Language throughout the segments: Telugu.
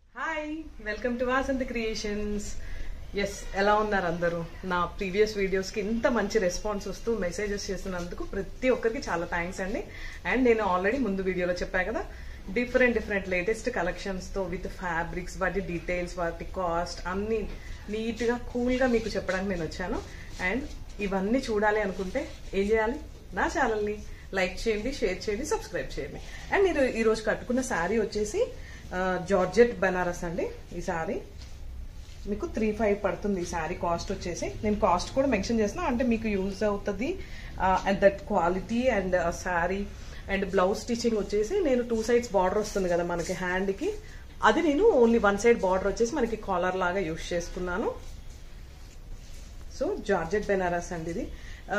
Hi, welcome to Vasanthi creations. Yes, ఎలా ఉన్నారు అందరూ? నా ప్రీవియస్ వీడియోస్కి ఇంత మంచి రెస్పాన్స్ వస్తూ మెసేజెస్ చేస్తున్నందుకు ప్రతి ఒక్కరికి చాలా థ్యాంక్స్ అండి. అండ్ నేను ఆల్రెడీ ముందు వీడియోలో చెప్పా కదా, డిఫరెంట్ లేటెస్ట్ కలెక్షన్స్తో విత్ ఫ్యాబ్రిక్స్, వాటి డీటెయిల్స్, వాటి కాస్ట్ అన్నీ నీట్గా కూల్గా మీకు చెప్పడానికి నేను వచ్చాను. అండ్ ఇవన్నీ చూడాలి అనుకుంటే ఏం చేయాలి? నా ఛానల్ని లైక్ చేయండి, షేర్ చేయండి, సబ్స్క్రైబ్ చేయండి. అండ్ నేను ఈరోజు కట్టుకున్న శారీ వచ్చేసి జార్జెట్ బనారస్ అండి. ఈ శారీ మీకు 3,500 పడుతుంది. ఈ శారీ కాస్ట్ వచ్చేసి నేను కాస్ట్ కూడా మెన్షన్ చేస్తున్నా, అంటే మీకు యూజ్ అవుతుంది. And that quality and sari and blouse stitching వచ్చేసి నేను 2 sides బార్డర్ వస్తుంది కదా మనకి హ్యాండ్కి, అది నేను ఓన్లీ 1 side బార్డర్ వచ్చేసి మనకి కాలర్ లాగా యూజ్ చేసుకున్నాను. సో జార్జెట్ బెనారస్ అండి ఇది.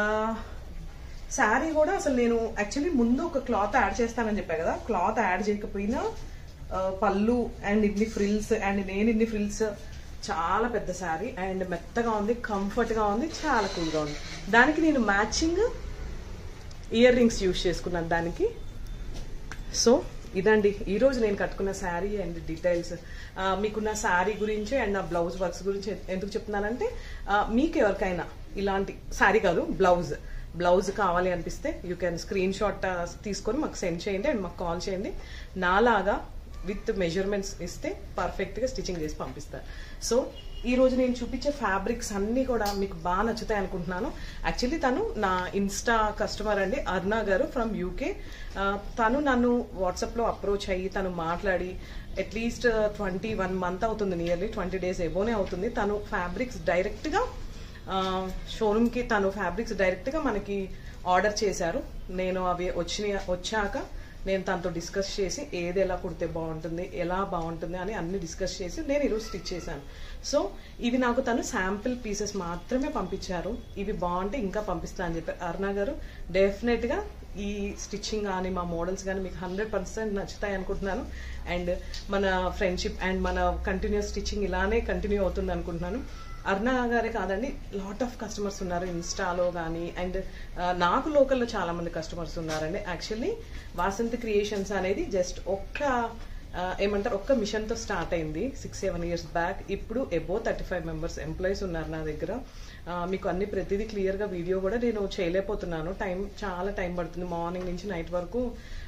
శారీ కూడా అసలు నేను యాక్చువల్లీ ముందు ఒక క్లాత్ యాడ్ చేస్తానని చెప్పా కదా, క్లాత్ యాడ్ చేయకపోయినా పళ్ళు అండ్ ఇన్ని ఫ్రిల్స్ అండ్ నేను ఇన్ని ఫ్రిల్స్, చాలా పెద్ద శారీ అండ్ మెత్తగా ఉంది, కంఫర్ట్గా ఉంది, చాలా కూల్గా ఉంది. దానికి నేను మ్యాచింగ్ ఇయర్ రింగ్స్ యూజ్ చేసుకున్నాను దానికి. సో ఇదండి ఈరోజు నేను కట్టుకున్న శారీ అండ్ డీటెయిల్స్. మీకున్న శారీ గురించి అండ్ నా బ్లౌజ్ వర్క్స్ గురించి ఎందుకు చెప్తున్నానంటే, మీకు ఎవరికైనా ఇలాంటి శారీ కాదు బ్లౌజ్ కావాలి అనిపిస్తే యూ కెన్ స్క్రీన్ షాట్ తీసుకొని మాకు సెండ్ చేయండి అండ్ మాకు కాల్ చేయండి. నాలాగా విత్ మెజర్మెంట్స్ ఇస్తే పర్ఫెక్ట్గా స్టిచ్చింగ్ చేసి పంపిస్తారు. సో ఈరోజు నేను చూపించే ఫ్యాబ్రిక్స్ అన్నీ కూడా మీకు బాగా నచ్చుతాయి అనుకుంటున్నాను. యాక్చువల్లీ తను నా ఇన్స్టా కస్టమర్ అండి, అరుణ గారు ఫ్రమ్ యూకే. తను నన్ను వాట్సాప్లో అప్రోచ్ అయ్యి తను మాట్లాడి అట్లీస్ట్ 21 months అవుతుంది, నియర్లీ 20 days ఎబోనే అవుతుంది. తను ఫ్యాబ్రిక్స్ డైరెక్ట్గా షోరూమ్కి తను ఫ్యాబ్రిక్స్ డైరెక్ట్గా మనకి ఆర్డర్ చేశారు. నేను అవి వచ్చాక నేను తనతో డిస్కస్ చేసి ఏది ఎలా కుడితే బాగుంటుంది, ఎలా బాగుంటుంది అని అన్ని డిస్కస్ చేసి నేను ఈరోజు స్టిచ్ చేశాను. సో ఇవి నాకు తను శాంపిల్ పీసెస్ మాత్రమే పంపించారు. ఇవి బాగుంటే ఇంకా పంపిస్తా అని చెప్పారు అరుణ గారు. డెఫినెట్గా ఈ స్టిచ్చింగ్ కానీ మా మోడల్స్ కానీ మీకు 100% నచ్చుతాయి అనుకుంటున్నాను. అండ్ మన ఫ్రెండ్షిప్ అండ్ మన కంటిన్యూస్ స్టిచ్చింగ్ ఇలానే కంటిన్యూ అవుతుంది అనుకుంటున్నాను. అరుణ గారే కాదండి, లాట్ ఆఫ్ కస్టమర్స్ ఉన్నారు ఇన్స్టాలో కానీ, అండ్ నాకు లోకల్లో చాలా మంది కస్టమర్స్ ఉన్నారండి. యాక్చువల్లీ వాసంతి క్రియేషన్స్ అనేది జస్ట్ ఒక్క మిషన్తో స్టార్ట్ అయింది 6-7 years బ్యాక్. ఇప్పుడు అబో 35 members ఎంప్లాయీస్ ఉన్నారు నా దగ్గర. మీకు అన్ని ప్రతిదీ క్లియర్గా వీడియో కూడా నేను చేయలేకపోతున్నాను, చాలా టైం పడుతుంది. మార్నింగ్ నుంచి నైట్ వరకు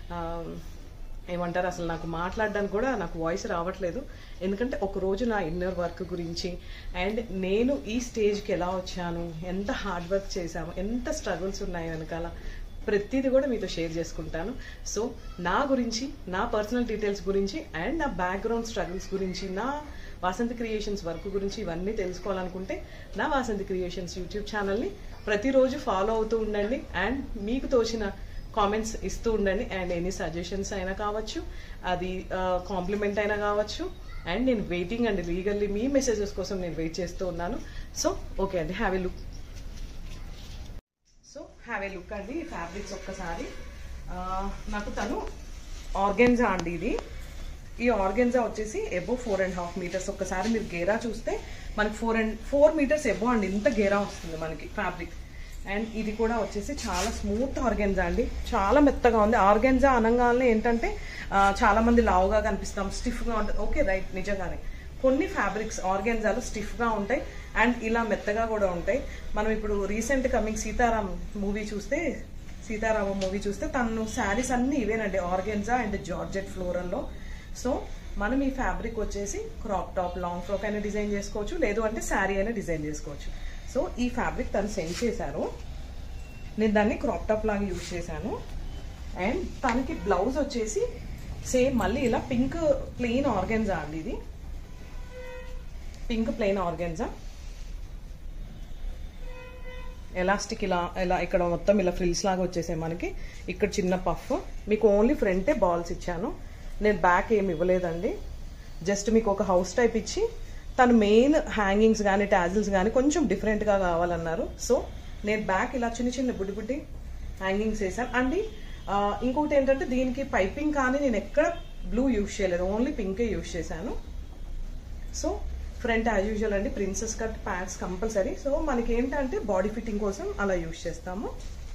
అసలు నాకు మాట్లాడడానికి కూడా నాకు వాయిస్ రావట్లేదు. ఎందుకంటే ఒకరోజు నా ఇన్నర్ వర్క్ గురించి అండ్ నేను ఈ స్టేజ్కి ఎలా వచ్చాను, ఎంత హార్డ్ వర్క్ చేశాము, ఎంత స్ట్రగుల్స్ ఉన్నాయి వెనకాల, ప్రతిదీ కూడా మీతో షేర్ చేసుకుంటాను. సో నా గురించి, నా పర్సనల్ డీటెయిల్స్ గురించి అండ్ నా బ్యాక్గ్రౌండ్ స్ట్రగుల్స్ గురించి, నా వాసంతి క్రియేషన్స్ వర్క్ గురించి ఇవన్నీ తెలుసుకోవాలనుకుంటే నా వాసంతి క్రియేషన్స్ యూట్యూబ్ ఛానల్ని ప్రతిరోజు ఫాలో అవుతూ ఉండండి. అండ్ మీకు తోచిన కామెంట్స్ ఇస్తూ ఉండండి. అండ్ ఎనీ సజెషన్స్ అయినా కావచ్చు, అది కాంప్లిమెంట్ అయినా కావచ్చు. అండ్ నేను వెయిటింగ్ అండి, లీగల్లీ మీ మెసేజెస్ కోసం నేను వెయిట్ చేస్తూ ఉన్నాను. సో ఓకే అండి, హ్యావ్ ఏ లుక్. అండి ఈ ఫ్యాబ్రిక్స్ ఒక్కసారి. నాకు తను ఆర్గెన్జా అండి ఇది. ఈ ఆర్గెన్జా వచ్చేసి ఎబో 4.5 meters. ఒక్కసారి మీరు గేరా చూస్తే మనకి 4 meters ఎబో అండి, ఇంత గేరా వస్తుంది మనకి ఫ్యాబ్రిక్. అండ్ ఇది కూడా వచ్చేసి చాలా స్మూత్ ఆర్గెన్జా అండి, చాలా మెత్తగా ఉంది. ఆర్గెన్జా అనగానే ఏంటంటే చాలా మంది లావుగా కనిపిస్తాం, స్టిఫ్గా ఉంటుంది. ఓకే రైట్, నిజంగానే కొన్ని ఫ్యాబ్రిక్స్ ఆర్గెన్జాలు స్టిఫ్గా ఉంటాయి అండ్ ఇలా మెత్తగా కూడా ఉంటాయి. మనం ఇప్పుడు రీసెంట్ కమింగ్ సీతారామం మూవీ చూస్తే తను శారీస్ అన్ని ఇవేనండి, ఆర్గెన్జా అండ్ జార్జెట్ ఫ్లోరల్లో. సో మనం ఈ ఫ్యాబ్రిక్ వచ్చేసి క్రాప్ టాప్, లాంగ్ ఫ్రాక్ అయినా డిజైన్ చేసుకోవచ్చు, లేదు అంటే శారీ అయినా డిజైన్ చేసుకోవచ్చు. సో ఈ ఫ్యాబ్రిక్ తను సెండ్ చేశారు, నేను దాన్ని క్రాప్ టాప్ లాగా యూజ్ చేశాను. అండ్ తనకి బ్లౌజ్ వచ్చేసి సేమ్ మళ్ళీ ఇలా పింక్ ప్లెయిన్ ఆర్గెన్జా అండి, ఇది పింక్ ప్లెయిన్ ఆర్గెన్జా. ఎలాస్టిక్ ఇలా ఇక్కడ మొత్తం ఇలా ఫ్రిల్స్ లాగా వచ్చేసాయి మనకి. ఇక్కడ చిన్న పఫ్, మీకు ఓన్లీ ఫ్రంటే బాల్స్ ఇచ్చాను, నేను బ్యాక్ ఏమి ఇవ్వలేదండి. జస్ట్ మీకు ఒక హౌస్ టైప్ ఇచ్చి తను మెయిన్ హ్యాంగింగ్స్ కానీ టాజిల్స్ కానీ కొంచెం డిఫరెంట్గా కావాలన్నారు. సో నేను బ్యాక్ ఇలా చిన్న బుడ్డి హ్యాంగింగ్స్ వేసాను అండి. ఇంకొకటి ఏంటంటే దీనికి పైపింగ్ కానీ నేను ఎక్కడ బ్లూ యూజ్ చేయలేదు, ఓన్లీ పింకే యూజ్ చేశాను. సో ఫ్రంట్ యాజ్ యూజువల్ అండి, princess cut pants compulsory. So మనకి ఏంటంటే బాడీ ఫిట్టింగ్ కోసం అలా యూజ్ చేస్తాము.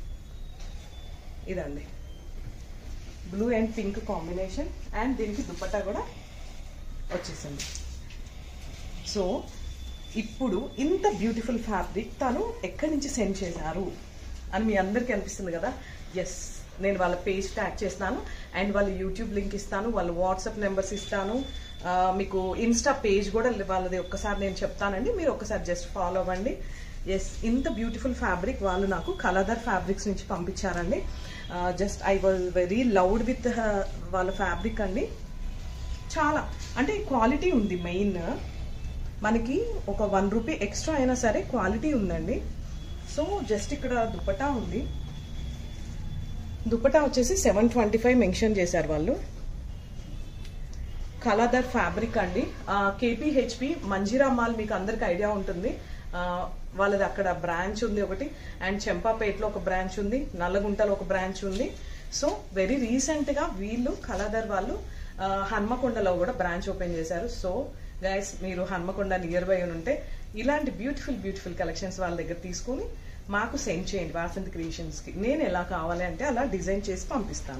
ఇదండి blue and pink combination. And దీనికి దుపట్టా కూడా వచ్చేసింది. సో ఇప్పుడు ఇంత బ్యూటిఫుల్ ఫ్యాబ్రిక్ తను ఎక్కడి నుంచి సెండ్ చేశారు అని మీ అందరికీ అనిపిస్తుంది కదా. ఎస్, నేను వాళ్ళ పేజ్ ట్యాగ్ చేస్తాను అండ్ వాళ్ళ యూట్యూబ్ లింక్ ఇస్తాను, వాళ్ళ వాట్సాప్ నెంబర్స్ ఇస్తాను, మీకు ఇన్స్టా పేజ్ కూడా వాళ్ళది ఒక్కసారి నేను చెప్తానండి, మీరు ఒక్కసారి జస్ట్ ఫాలో అవ్వండి. ఎస్, ఇంత బ్యూటిఫుల్ ఫ్యాబ్రిక్ వాళ్ళు నాకు కలదర్ ఫ్యాబ్రిక్స్ నుంచి పంపించారండి. Just I was very loved with వాళ్ళ ఫ్యాబ్రిక్ అండి. చాలా అంటే క్వాలిటీ ఉంది. మెయిన్ మనకి ఒక 1 రూపీ ఎక్స్ట్రా అయినా సరే క్వాలిటీ ఉందండి. సో జస్ట్ ఇక్కడ దుపట్టా ఉంది. దుపట్టా వచ్చేసి 725 మెన్షన్ చేశారు వాళ్ళు. కలదర్ ఫ్యాబ్రిక్ అండి. కేపీహెచ్పి మంజీరా మాల్ మీకు అందరికి ఐడియా ఉంటుంది. వాళ్ళది అక్కడ బ్రాంచ్ ఉంది ఒకటి, అండ్ చెంపాపేటలో ఒక బ్రాంచ్ ఉంది, నల్లగుంటలో ఒక బ్రాంచ్ ఉంది. సో వెరీ రీసెంట్గా వీళ్ళు కలదర్ వాళ్ళు హన్మకొండలో కూడా బ్రాంచ్ ఓపెన్ చేశారు. సో గైస్, మీరు హన్మకొండ నియర్ బై ఉంటే ఇలాంటి బ్యూటిఫుల్ కలెక్షన్స్ వాళ్ళ దగ్గర తీసుకొని మాకు సెండ్ చేయండి వాసంతి క్రియేషన్స్కి. నేను ఎలా కావాలి అంటే అలా డిజైన్ చేసి పంపిస్తాను.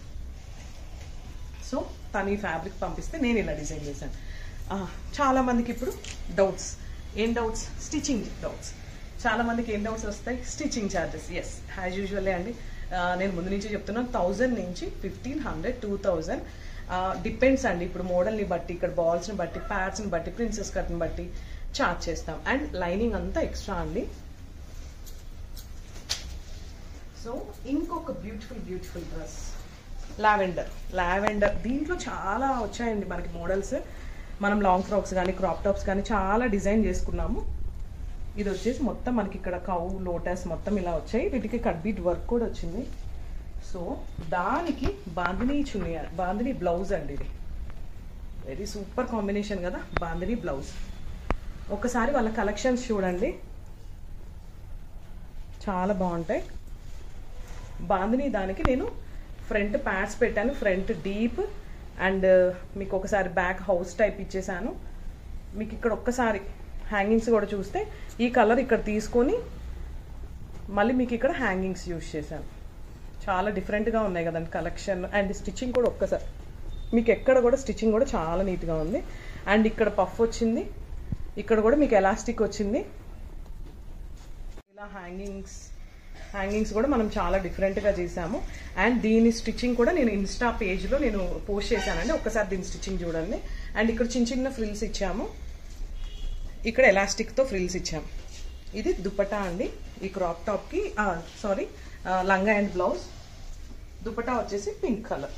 సో తను ఈ ఫ్యాబ్రిక్ పంపిస్తే నేను ఇలా డిజైన్ చేశాను. చాలా మందికి ఇప్పుడు డౌట్స్, ఏం డౌట్స్? Stitching doubts. చాలా మందికి ఏం డౌట్స్ వస్తాయి? Stitching charges. ఎస్, యాజ్ యూజువల్లే అండి. నేను ముందు నుంచి చెప్తున్నాను, 1000 నుంచి 1500, 2000 డిపెండ్స్ అండి. ఇప్పుడు మోడల్ని బట్టి, ఇక్కడ బాల్స్ని బట్టి, ప్యాడ్స్ని బట్టి, ప్రిన్సెస్ కట్ని బట్టి చార్జ్ చేస్తాం. అండ్ లైనింగ్ అంతా ఎక్స్ట్రా అండి. సో ఇంకొక బ్యూటిఫుల్ డ్రెస్, లావెండర్. దీంట్లో చాలా వచ్చాయండి మనకి మోడల్స్. మనం లాంగ్ ఫ్రాక్స్ కానీ క్రాప్ టాప్స్ కానీ చాలా డిజైన్ చేసుకున్నాము. ఇది వచ్చేసి మొత్తం మనకి ఇక్కడ కౌ, లోటస్ మొత్తం ఇలా వచ్చాయి. వీటికి కట్ బీట్ వర్క్ కూడా వచ్చింది. సో దానికి బాందిని బ్లౌజ్ అండి. ఇది వెరీ సూపర్ కాంబినేషన్ కదా, బాందిని బ్లౌజ్. ఒకసారి వాళ్ళ కలెక్షన్స్ చూడండి, చాలా బాగుంటాయి. బాందిని దానికి నేను ఫ్రంట్ ప్యాడ్స్ పెట్టాను, ఫ్రంట్ డీప్, అండ్ మీకు ఒకసారి బ్యాక్ హౌస్ టైప్ ఇచ్చేసాను. మీకు ఇక్కడ ఒక్కసారి హ్యాంగింగ్స్ కూడా చూస్తే ఈ కలర్ ఇక్కడ తీసుకొని మళ్ళీ మీకు ఇక్కడ హ్యాంగింగ్స్ యూజ్ చేశాను. చాలా డిఫరెంట్గా ఉన్నాయి కదండి కలెక్షన్. అండ్ స్టిచ్చింగ్ కూడా ఒక్కసారి మీకు ఎక్కడ కూడా స్టిచ్చింగ్ కూడా చాలా నీట్గా ఉంది. అండ్ ఇక్కడ పఫ్ వచ్చింది, ఇక్కడ కూడా మీకు ఎలాస్టిక్ వచ్చింది. ఇలా హ్యాంగింగ్స్ కూడా మనం చాలా డిఫరెంట్గా చేసాము. అండ్ దీని స్టిచ్చింగ్ కూడా నేను ఇన్స్టా పేజ్లో నేను పోస్ట్ చేశానండి, ఒక్కసారి దీని స్టిచ్చింగ్ చూడండి. అండ్ ఇక్కడ చిన్న ఫ్రిల్స్ ఇచ్చాము, ఇక్కడ ఎలాస్టిక్తో ఫ్రిల్స్ ఇచ్చాము. ఇది దుపట్టా అండి. ఈ క్రాప్ టాప్కి లంగా అండ్ బ్లౌజ్. దుపట్టా వచ్చేసి పింక్ కలర్.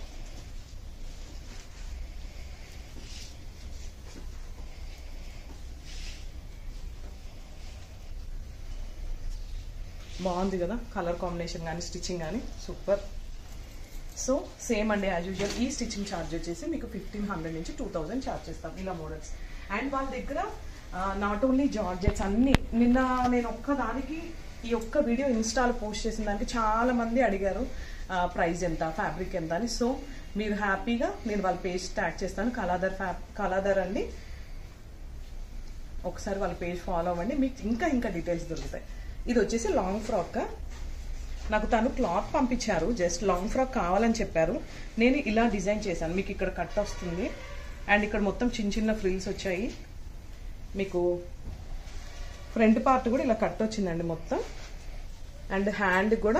బాగుంది కదా కలర్ కాంబినేషన్ కానీ స్టిచ్చింగ్ కానీ సూపర్. సో సేమ్ అండి యాజ్ యూజువల్. ఈ స్టిచ్చింగ్ ఛార్జ్ వచ్చేసి మీకు 1500 నుంచి 2000 ఛార్జ్ చేస్తాం ఇలా మోడల్స్. అండ్ వాళ్ళ దగ్గర నాట్ ఓన్లీ జార్జెట్స్ అన్ని. నిన్న నేను ఒక్కదానికి ఈ ఒక్క వీడియో ఇన్స్టాలో పోస్ట్ చేసిన దానికి చాలా మంది అడిగారు ప్రైస్ ఎంత, ఫ్యాబ్రిక్ ఎంత అని. సో మీరు హ్యాపీగా, నేను వాళ్ళ పేజ్ ట్యాగ్ చేస్తాను, కలదర్ అండి. ఒకసారి వాళ్ళ పేజ్ ఫాలో అవ్వండి, మీకు ఇంకా డీటెయిల్స్ దొరుకుతాయి. ఇది వచ్చేసి లాంగ్ ఫ్రాక్. నాకు తను క్లాత్ పంపించారు, జస్ట్ లాంగ్ ఫ్రాక్ కావాలని చెప్పారు. నేను ఇలా డిజైన్ చేశాను. మీకు ఇక్కడ కట్ వస్తుంది అండ్ ఇక్కడ మొత్తం చిన్న ఫ్రిల్స్ వచ్చాయి. మీకు ఫ్రంట్ పార్ట్ కూడా ఇలా కట్ వచ్చిందండి మొత్తం. అండ్ హ్యాండ్ కూడా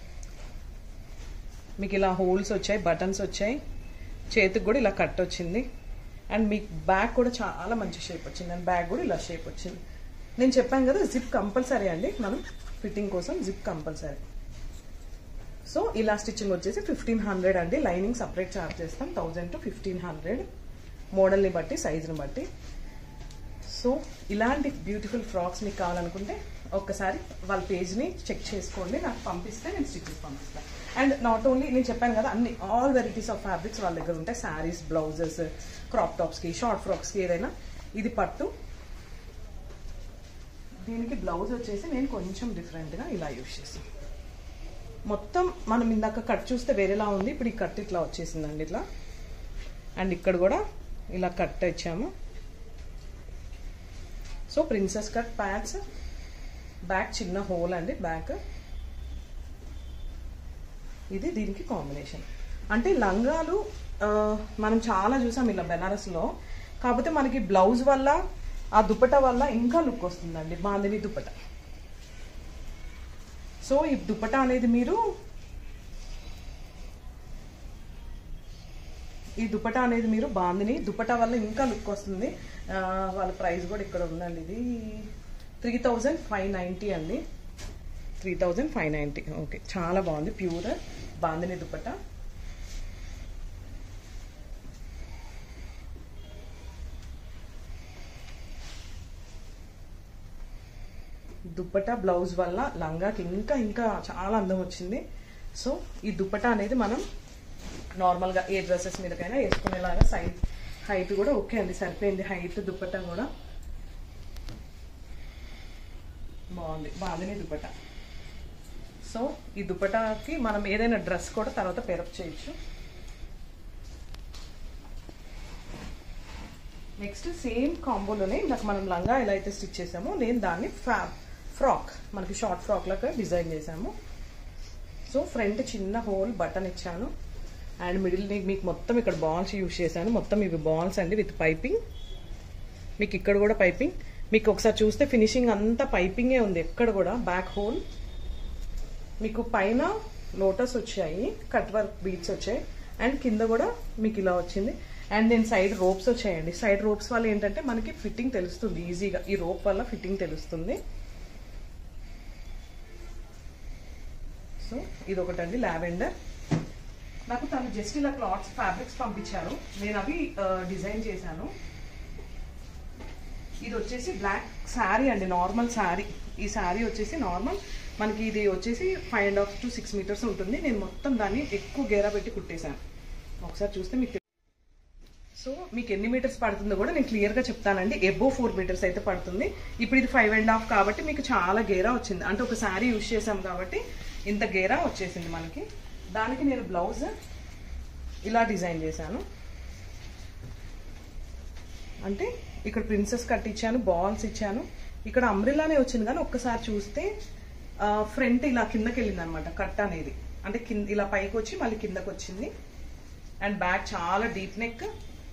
మీకు ఇలా హోల్స్ వచ్చాయి, బటన్స్ వచ్చాయి. చేతికి కూడా ఇలా కట్ వచ్చింది. అండ్ మీకు బ్యాక్ కూడా చాలా మంచి షేప్ వచ్చింది. అండ్ బ్యాక్ కూడా ఇలా షేప్ వచ్చింది. నేను చెప్పాను కదా జిప్ కంపల్సరీ అండి, మనం ఫిట్టింగ్ కోసం జిప్ కంపల్సరీ. సో ఇలా స్టిచ్చింగ్ వచ్చేసి 1500 అండి. లైనింగ్ సపరేట్ ఛార్జ్ చేస్తాం 1000 to 1500 మోడల్ని బట్టి, సైజుని బట్టి. సో ఇలాంటి బ్యూటిఫుల్ ఫ్రాక్స్ మీకు కావాలనుకుంటే ఒక్కసారి వాళ్ళ పేజ్ని చెక్ చేసుకోండి, నాకు పంపిస్తే నేను స్టిచ్చెస్ పంపిస్తాను. అండ్ నాట్ ఓన్లీ నేను చెప్పాను కదా అన్ని ఆల్ వెరైటీస్ ఆఫ్ ఫ్యాబ్రిక్స్ వాళ్ళ దగ్గర ఉంటాయి. శారీస్, బ్లౌజెస్, క్రాప్ టాప్స్కి, షార్ట్ ఫ్రాక్స్కి ఏదైనా. ఇది పట్టు. దీనికి బ్లౌజ్ వచ్చేసి నేను కొంచెం డిఫరెంట్గా ఇలా యూజ్ చేస్తాను. మొత్తం మనం ఇందాక కట్ చూస్తే వేరేలా ఉంది, ఇప్పుడు ఈ కట్ ఇట్లా వచ్చేసిందండి ఇట్లా. అండ్ ఇక్కడ కూడా ఇలా కట్ ఇచ్చాము. So princess cut pads, back చిన్న హోల్ అండి బ్యాక్. ఇది దీనికి కాంబినేషన్. అంటే లంగాలు మనం చాలా చూసాం ఇలా బెనారస్లో. కాకపోతే మనకి బ్లౌజ్ వల్ల ఆ దుపట్టా వల్ల ఇంకా లుక్ వస్తుందండి బాందిని దుపట్టా. సో ఈ దుపట్టా అనేది మీరు బాందిని దుపట్టా వల్ల ఇంకా లుక్ వస్తుంది. వాళ్ళ ప్రైస్ కూడా ఇక్కడ ఉందండి. ఇది 3590 అండి. 3590. ఓకే, చాలా బాగుంది. ప్యూర్ బాందిని దుపట్టా. దుపట్టా బ్లౌజ్ వల్ల లంగాకి ఇంకా చాలా అందం వచ్చింది. సో ఈ దుపట్టా అనేది మనం నార్మల్గా ఏ డ్రెస్సెస్ మీదకైనా వేసుకునేలాగా సైజ్ హైట్ కూడా ఓకే అండి, సరిపోయింది హైట్. దుపట్టా కూడా బాగుంది, బాందిని దుపట్టా. సో ఈ దుపట్టాకి మనం ఏదైనా డ్రెస్ కూడా తర్వాత పేరప్ చేయొచ్చు. నెక్స్ట్ సేమ్ కాంబోలోనే ఇందాక మనం లంగా ఎలా అయితే స్టిచ్ చేసామో నేను దాన్ని ఫ్రాక్, మనకి షార్ట్ ఫ్రాక్ లాగా డిజైన్ చేసాము. సో ఫ్రంట్ చిన్న హోల్ బటన్ ఇచ్చాను అండ్ మిడిల్ మీకు మొత్తం ఇక్కడ బాల్స్ యూజ్ చేశాను. మొత్తం ఇవి బాల్స్ అండి విత్ పైపింగ్. మీకు ఇక్కడ కూడా పైపింగ్, మీకు ఒకసారి చూస్తే ఫినిషింగ్ అంతా పైపింగే ఉంది. ఎక్కడ కూడా బ్యాక్ హోల్, మీకు పైన లోటస్ వచ్చాయి, కట్ వర్క్ బీడ్స్ వచ్చాయి అండ్ కింద కూడా మీకు ఇలా వచ్చింది. అండ్ నేను సైడ్ రోప్స్ వచ్చాయండి. సైడ్ రోప్స్ వల్ల ఏంటంటే మనకి ఫిట్టింగ్ తెలుస్తుంది ఈజీగా. ఈ రోప్ వల్ల ఫిట్టింగ్ తెలుస్తుంది. సో ఇది ఒకటండి లావెండర్. నాకు తను జస్ట్ ఇలా క్లాత్స్ ఫ్యాబ్రిక్స్ పంపించారు, నేను అవి డిజైన్ చేశాను. ఇది వచ్చేసి బ్లాక్ శారీ అండి, నార్మల్ శారీ. ఈ శారీ వచ్చేసి నార్మల్ మనకి ఇది వచ్చేసి 5.5 to 6 మీటర్స్ ఉంటుంది. నేను మొత్తం దాన్ని ఎక్కువ గేరా పెట్టి కుట్టేశాను. ఒకసారి చూస్తే మీకు సో మీకు ఎన్ని మీటర్స్ పడుతుందో కూడా నేను క్లియర్గా చెప్తానండి. ఎబో 4 మీటర్స్ అయితే పడుతుంది. ఇప్పుడు ఇది 5.5 కాబట్టి మీకు చాలా గేరా వచ్చింది. అంటే ఒక శారీ యూజ్ చేసాం కాబట్టి ఇంత గేరా వచ్చేసింది మనకి. దానికి నేను బ్లౌజ్ ఇలా డిజైన్ చేశాను. అంటే ఇక్కడ ప్రిన్సెస్ కట్ ఇచ్చాను, బాల్స్ ఇచ్చాను. ఇక్కడ అంబ్రెల్లానే వచ్చింది కానీ ఒక్కసారి చూస్తే ఫ్రంట్ ఇలా కిందకి వెళ్ళింది అనమాట కట్ అనేది. అంటే కింద ఇలా పైకి వచ్చి మళ్ళీ కిందకి వచ్చింది. అండ్ బ్యాక్ చాలా డీప్ నెక్.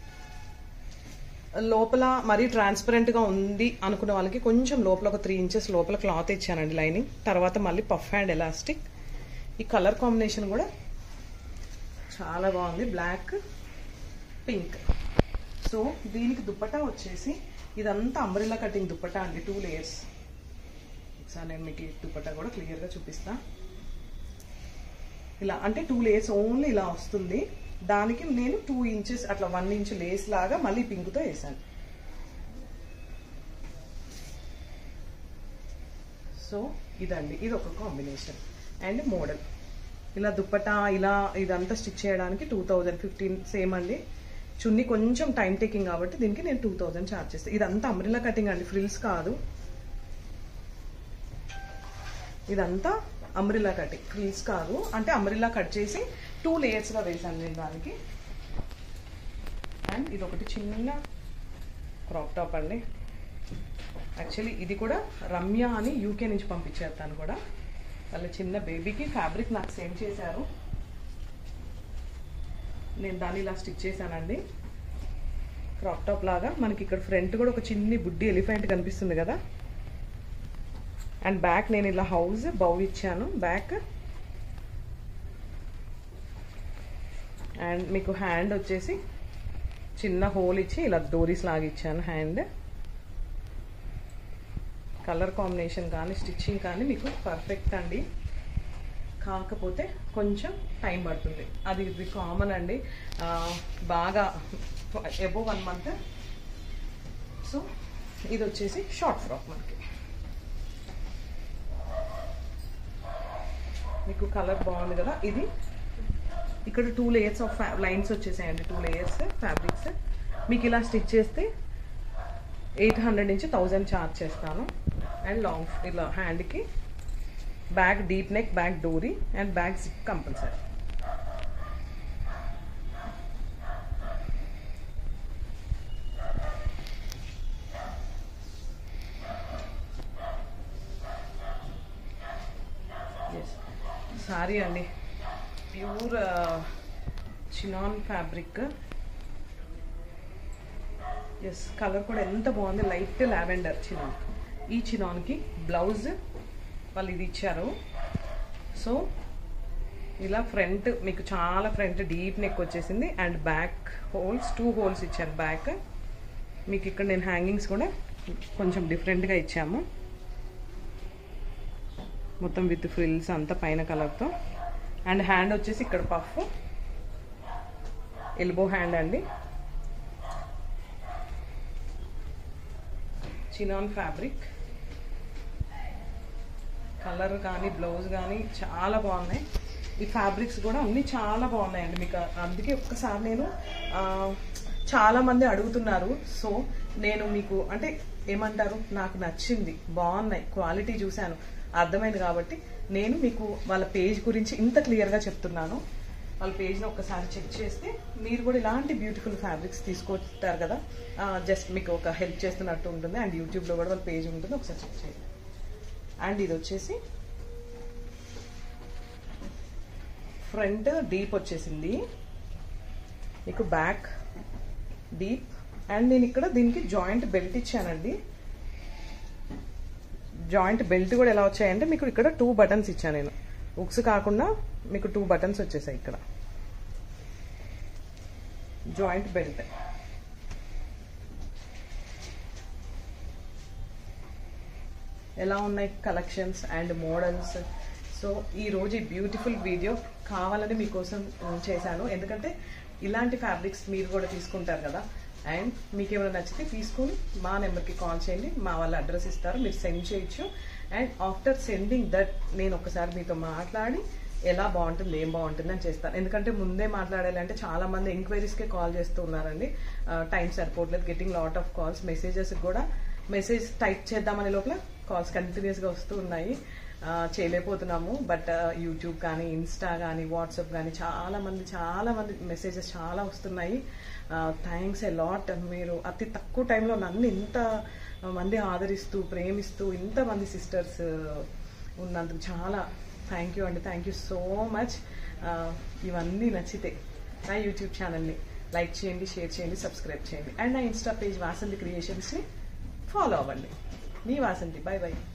లోపల మరీ ట్రాన్స్పరెంట్గా ఉంది అనుకున్న వాళ్ళకి కొంచెం లోపల ఒక 3 ఇంచెస్ లోపల క్లాత్ ఇచ్చానండి లైనింగ్. తర్వాత మళ్ళీ పఫ్ హ్యాండ్ ఎలాస్టిక్. ఈ కలర్ కాంబినేషన్ కూడా చాలా బాగుంది, బ్లాక్ పింక్. సో దీనికి దుపట్టా వచ్చేసి ఇదంతా అంబ్రెల్లా కటింగ్ దుపట్టా అండి, 2 లేయర్స్. ఒకసారి నేను మీకు దుపట్టా కూడా క్లియర్గా చూపిస్తా. ఇలా అంటే 2 లేయర్స్ ఓన్లీ ఇలా వస్తుంది. దానికి నేను 2 ఇంచెస్ అట్లా 1 ఇంచ్ లేస్ లాగా మళ్ళీ పింక్తో వేసాను. సో ఇదండి, ఇది ఒక కాంబినేషన్. అండ్ మోడల్ ఇలా దుపట్టా ఇలా ఇదంతా స్టిచ్ చేయడానికి 2015 సేమ్ అండి. చున్నీ కొంచెం టైం టేకింగ్ కాబట్టి దీనికి నేను 2000 ఛార్జ్ చేస్తాను. ఇదంతా అంబ్రెల్లా కటింగ్ అండి, ఫ్రిల్స్ కాదు. ఇదంతా అంబ్రెల్లా కటింగ్, ఫ్రిల్స్ కాదు. అంటే అంబ్రెల్లా కట్ చేసి 2 లేయర్స్గా వేసాను నేను దానికి. అండ్ ఇది ఒకటి చిన్న క్రాప్ టాప్ అండి. యాక్చువల్లీ ఇది కూడా రమ్య అని యూకే నుంచి పంపించారు. తను కూడా వాళ్ళ చిన్న బేబీకి ఫ్యాబ్రిక్ నాకు సెండ్ చేశారు. నేను దాన్ని ఇలా స్టిచ్ చేశానండి, క్రాప్ టాప్ లాగా. మనకి ఇక్కడ ఫ్రంట్ కూడా ఒక చిన్ని బుడ్డి ఎలిఫెంట్ కనిపిస్తుంది కదా. అండ్ బ్యాక్ నేను ఇలా హౌస్ బౌ ఇచ్చాను బ్యాక్. అండ్ మీకు హ్యాండ్ వచ్చేసి చిన్న హోల్ ఇచ్చి ఇలా డోరీస్ లాగా ఇచ్చాను హ్యాండ్. కలర్ కాంబినేషన్ కానీ స్టిచ్చింగ్ కానీ మీకు పర్ఫెక్ట్ అండి. కాకపోతే కొంచెం టైం పడుతుంది, అది ఇది కామన్ అండి. బాగా అబోవ్ 1 month. సో ఇది వచ్చేసి షార్ట్ ఫ్రాక్. మనకి మీకు కలర్ బాగుంది కదా. ఇది ఇక్కడ 2 లేయర్స్ ఆఫ్ లైన్స్ వచ్చేసాయండి, 2 లేయర్స్ ఫ్యాబ్రిక్స్. మీకు ఇలా స్టిచ్ చేస్తే 800 నుంచి 1000 ఛార్జ్ చేస్తాను. అండ్ లాంగ్ ఇలా హ్యాండ్కి బ్యాక్ డీప్ నెక్, బ్యాక్ డోరీ and back zip compulsory. Sorry అండి, pure chinon fabric. Yes, colour కూడా ఎంత బాగుంది, లైట్ లావెండర్ చినాన్. ఈ చినాన్కి బ్లౌజ్ వాళ్ళు ఇది ఇచ్చారు. సో ఇలా ఫ్రంట్ మీకు చాలా ఫ్రంట్ డీప్ నెక్ వచ్చేసింది అండ్ బ్యాక్ హోల్స్ 2 హోల్స్ ఇచ్చారు బ్యాక్. మీకు ఇక్కడ నేను హ్యాంగింగ్స్ కూడా కొంచెం డిఫరెంట్గా ఇచ్చాము, మొత్తం విత్ ఫ్రిల్స్ అంతా పైన కలర్తో. అండ్ హ్యాండ్ వచ్చేసి ఇక్కడ పఫ్ ఎల్బో హ్యాండ్ అండి, చినాన్ ఫ్యాబ్రిక్. కలర్ కానీ బ్లౌజ్ కానీ చాలా బాగున్నాయి. ఈ ఫ్యాబ్రిక్స్ కూడా అన్నీ చాలా బాగున్నాయండి మీకు. అందుకే ఒక్కసారి నేను చాలామంది అడుగుతున్నారు. సో నేను మీకు అంటే ఏమంటారు, నాకు నచ్చింది, బాగున్నాయి, క్వాలిటీ చూశాను, అర్థమైంది కాబట్టి నేను మీకు వాళ్ళ పేజ్ గురించి ఇంత క్లియర్గా చెప్తున్నాను. వాళ్ళ పేజ్ని ఒక్కసారి చెక్ చేస్తే మీరు కూడా ఇలాంటి బ్యూటిఫుల్ ఫ్యాబ్రిక్స్ తీసుకొస్తారు కదా, జస్ట్ మీకు ఒక హెల్ప్ చేస్తున్నట్టు ఉంటుంది. అండ్ యూట్యూబ్లో కూడా వాళ్ళ పేజ్ ఉంటుంది, ఒకసారి చెక్ చేయండి. అండ్ ఇది వచ్చేసి ఫ్రంట్ డీప్ వచ్చేసింది మీకు, బ్యాక్ డీప్. అండ్ నేను ఇక్కడ దీనికి జాయింట్ బెల్ట్ ఇచ్చానండి. జాయింట్ బెల్ట్ కూడా ఎలా వచ్చాయంటే మీకు ఇక్కడ 2 బటన్స్ ఇచ్చాను నేను, ఉక్స్ కాకుండా మీకు 2 బటన్స్ వచ్చేసాయి ఇక్కడ. జాయింట్ బెల్ట్ ఎలా ఉన్నాయి కలెక్షన్స్ అండ్ మోడల్స్. సో ఈరోజు ఈ బ్యూటిఫుల్ వీడియో కావాలని మీకోసం చేశాను, ఎందుకంటే ఇలాంటి ఫ్యాబ్రిక్స్ మీరు కూడా తీసుకుంటారు కదా. అండ్ మీకు ఏమైనా నచ్చితే తీసుకొని మా నెంబర్కి కాల్ చేయండి, మా వాళ్ళ అడ్రస్ ఇస్తారు, మీరు సెండ్ చేయొచ్చు. అండ్ ఆఫ్టర్ సెండింగ్ దట్ నేను ఒకసారి మీతో మాట్లాడి ఎలా బాగుంటుంది ఏం బాగుంటుంది అని చేస్తాను. ఎందుకంటే ముందే మాట్లాడాలంటే చాలా మంది ఎంక్వైరీస్కే కాల్ చేస్తూ ఉన్నారండి, టైం సరిపోవట్లేదు, getting lot of calls. Messages కూడా మెసేజ్ టైప్ చేద్దామనే లోపల కాల్స్ కంటిన్యూస్గా వస్తూ ఉన్నాయి, చేయలేకపోతున్నాము. బట్ యూట్యూబ్ కానీ ఇన్స్టా కానీ వాట్సాప్ కానీ చాలా మంది మెసేజెస్ చాలా వస్తున్నాయి. Thanks a lot. మీరు అతి తక్కువ టైంలో నన్ను ఇంత మంది ఆదరిస్తూ ప్రేమిస్తూ ఇంతమంది సిస్టర్స్ ఉన్నందుకు చాలా థ్యాంక్ యూ అండి. Thank you so much. ఇవన్నీ నచ్చితే నా యూట్యూబ్ ఛానల్ని లైక్ చేయండి, షేర్ చేయండి, సబ్స్క్రైబ్ చేయండి. అండ్ నా ఇన్స్టా పేజ్ వాసంతి క్రియేషన్స్ని ఫాలో అవ్వండి. మీ వాసంతి. Bye by.